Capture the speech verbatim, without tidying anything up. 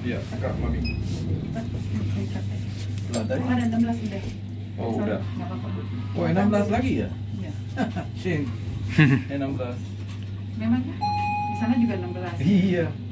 Iya, Kak Mami. Nah, tadi Oh, ada enam belas udah. Oh, Sorry, udah. nggak apa-apa. Oh, enam belas lagi ya? Iya. Shin. enam belas. Memangnya? Di sana juga enam belas. Iya.